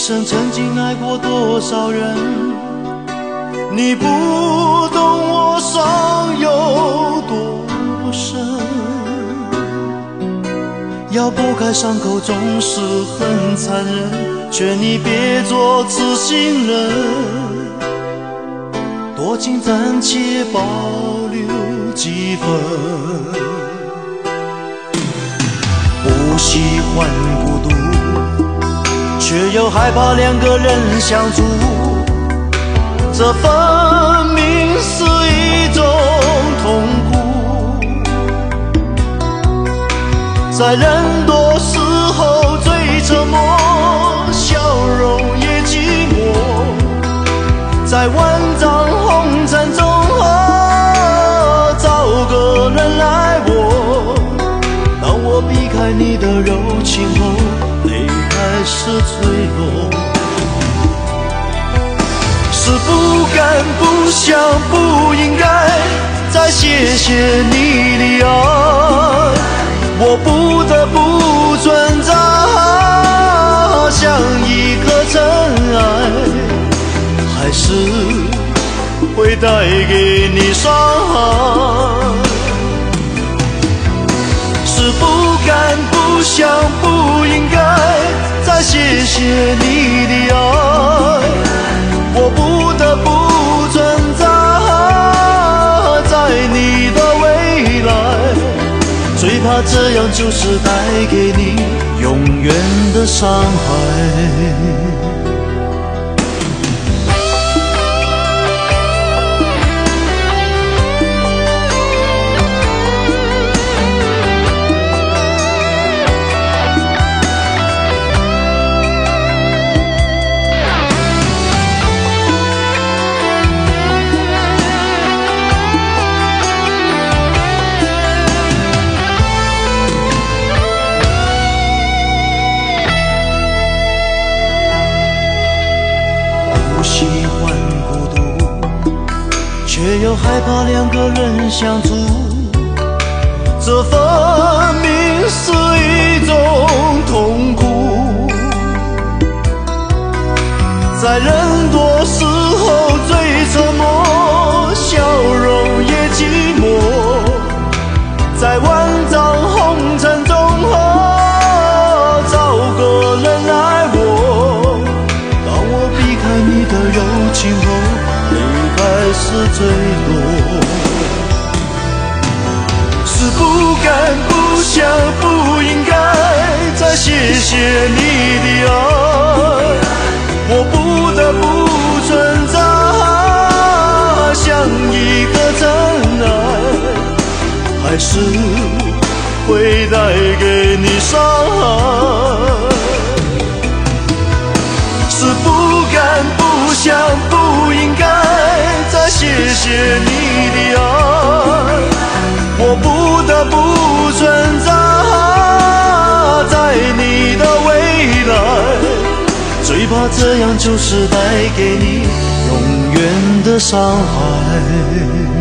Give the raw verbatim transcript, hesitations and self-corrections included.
生曾经爱过多少人？你不懂我伤有多深，要剥开伤口总是很残忍，劝你别做痴心人，多情暂且保留几分。不喜欢孤独，却又害怕两个人相处，这分明是一种痛苦。在人多时候最沉默，笑容也寂寞，在万丈红尘中找个人来握。当我避开你的柔情后，泪开始坠落。是不敢不想不应该再谢谢你的爱，我不得不存在，像一颗尘埃，还是会带给你伤害。是不敢不想不应该再谢谢你的爱，我不得不存在在你的未来，最怕这样就是带给你永远的伤害。喜欢孤独，却又害怕两个人相处，这分明是一种痛苦。在人多时候最沉默，笑容也寂寞，在万丈红尘中找个人来握。当我避开你的柔情后，泪开始坠落。是不敢不想不应该再谢谢你的爱，我不得不存在，像一颗尘埃，还是会带给你伤害。是不敢不想不应该再谢谢你的爱，我不得不存在在你的未来，最怕这样就是带给你永远的伤害。